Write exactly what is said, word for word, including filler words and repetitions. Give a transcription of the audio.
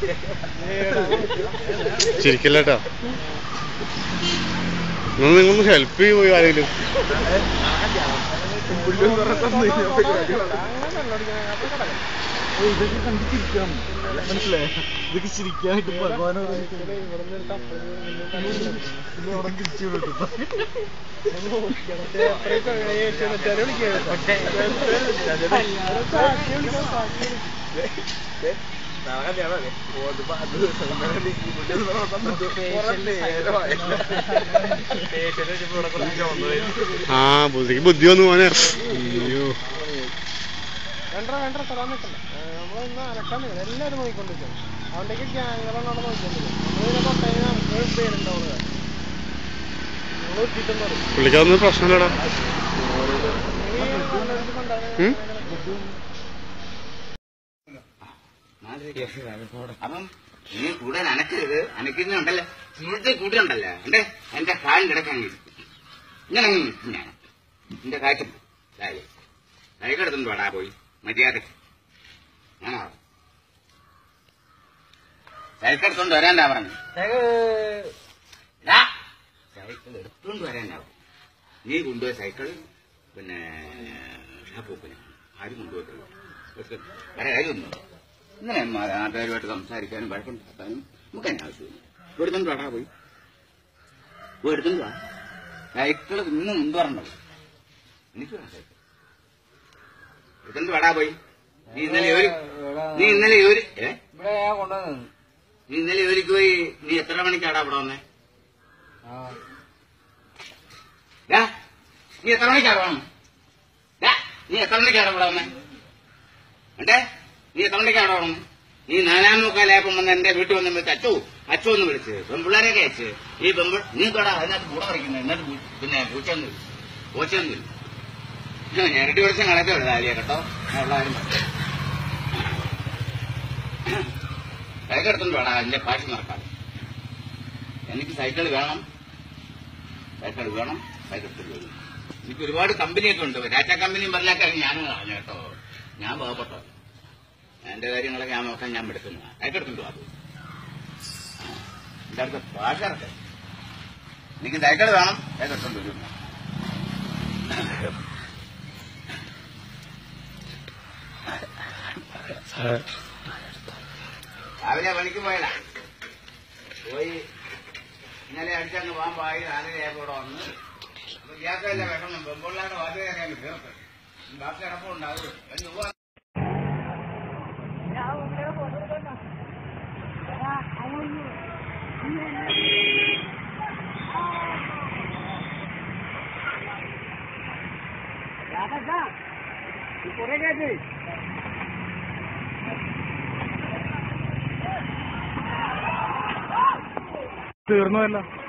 ചിരിക്കല്ലേട്ടാ. നിങ്ങളൊന്ന് ഹെൽപ്പ് ചെയ്യുമോ ആരെങ്കിലും? ഇതൊക്കെ കണ്ട് ചിരിക്കാം, മനസ്സിലായോ? ഇതൊക്കെ ചിരിക്കാനായിട്ട് ഭഗവാനോ തിരിച്ചു വിട്ടു. ആ ബുദ്ധിക്ക് ബുദ്ധി വന്നു മോനെ. അയ്യോ വേണ്ട വേണ്ട തരാൻ നിൽക്കണ്ട. നമ്മളൊന്ന് അലക്കാൻ നിൽക്കണം. എല്ലാവരും നോക്കിക്കൊണ്ടിരിക്കണം. അവൻ്റെയൊക്കെ ഗ്യാങ്ങുകളാണ് അവിടെ നോക്കിക്കൊണ്ടിരിക്കുന്നത്. നമ്മളിതിനെ തൊട്ടതിന് നമുക്ക് പേരുണ്ടാവുന്നത്. നമ്മൾ എത്തിയിട്ടെന്ന് പറയും. പുള്ളിക്കാതൊന്നും പ്രശ്നമില്ലടാ. അപ്പം നീ കൂടുതൽ അനക്കരുത്. അനക്കുന്നുണ്ടല്ലോ, ചൂടത്തെ കൂട്ടുണ്ടല്ലോ എന്റെ എന്റെ കാലും കിടക്കാൻ ഇങ്ങനെ ഞാൻ എന്റെ കാറ്റും കൈക്കെടുത്തുണ്ട് വേടാ പോയി മര്യാദ ഞാനാ സൈക്കിൾ വരാണ്ടാ പറഞ്ഞു. സൈക്കിൾ എടുത്തോണ്ട് വരാനാവും. നീ കൊണ്ടുപോയ സൈക്കിൾ പിന്നെ പൂപ്പിന് ആരും കൊണ്ടുപോയി വേറെ കാര്യമൊന്നും ഇങ്ങനെ നാട്ടുകാരുമായിട്ട് സംസാരിക്കാനും വഴക്കുണ്ടാക്കാനും നമുക്ക് തന്നെ ആവശ്യമില്ല. എടുത്തോണ്ട് വേടാ പോയി എടുത്തോണ്ട് വാ. സൈക്കിള് ഇന്ന് മുമ്പ് പറഞ്ഞത് എനിക്ക് വേണം സൈക്കിൾ. എടുത്തോണ്ട് വേടാ പോയി. നീ ഇന്നലെ ഒരു നീ ഇന്നലെ ഒരു ഏ നീ ഇന്നലെ ജോലിക്ക് പോയി. നീ എത്ര മണിക്കാടാ ഇവിടെ വന്നേ? നീ എത്ര മണിക്കാടാ വന്നു? നീ എത്ര മണിക്കാടാ ഇവിടെ വന്നേ? എണ്ടേ നീ എത്ര മണിക്കാടാ വന്നു? നീ നാലാം മുക്കാലായപ്പം വന്ന് എന്റെ വീട്ടിൽ വന്ന് വിളിച്ച് അച്ചു അച്ചു ഒന്ന് വിളിച്ച് പെൺപിള്ളേരെയൊക്കെ അയച്ച് ഈ പെൺപിൾ നീ കേടാ അതിനകത്ത് കൂടെ പറിക്കുന്നത്. എന്നിട്ട് പിന്നെ പൂച്ചയൊന്നും പൂച്ചയൊന്നുമില്ല. ഞെരട്ടി വിളിച്ച കണക്കെ എഴുതാലിയ കേട്ടോ. എല്ലാവരും സൈക്കിൾ എടുത്തോണ്ട് വേണം അതിന്റെ പാഷ് നടക്കാൻ. എനിക്ക് സൈക്കിൾ വേണം, സൈക്കിൾ വേണം, സൈക്കിൾ എടുത്തോണ്ട് വരും. എനിക്ക് ഒരുപാട് കമ്പനിയൊക്കെ ഉണ്ട്. ടാറ്റ കമ്പനിയും പറഞ്ഞാൽ ഞാനും കളഞ്ഞു കേട്ടോ. ഞാൻ പാവപ്പെട്ടോ. എന്റെ കാര്യങ്ങളൊക്കെ ഞാൻ നോക്കാൻ ഞാൻ എടുക്കുന്നു. സൈക്കിൾ എടുത്തോണ്ട് വാ. എന്റെ അടുത്ത് ഭാഷ ഇറക്കെ. എനിക്ക് സൈക്കിൾ വേണം, സൈക്കിൾ എടുത്തോണ്ട് വരും. രാവിലെ പണിക്ക് പോയതാ. പോയി ഇന്നലെ അടിച്ചങ്ങ് പോകാൻ പോയി. നാലരയായപ്പോ ഇവിടെ വന്ന് അപ്പൊ ഗ്യാസല്ല വെട്ടണം. പെമ്പിള്ളാരുടെ വാതിൽ കയറിയാൽ കേർക്ക് ബാക്കി കിടപ്പുണ്ടാവും. തീർന്നതല്ല.